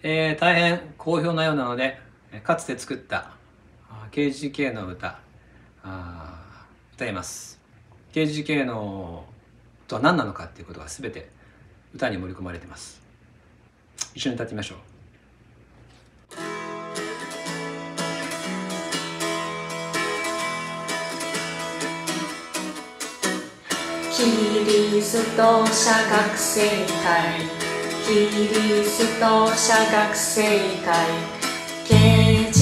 大変好評なようなので、かつて作ったKGK の歌歌います。 KGK のとは何なのかっていうことが全て歌に盛り込まれています。一緒に歌ってみましょう。 キリスト者学生会、キリスト者学生会、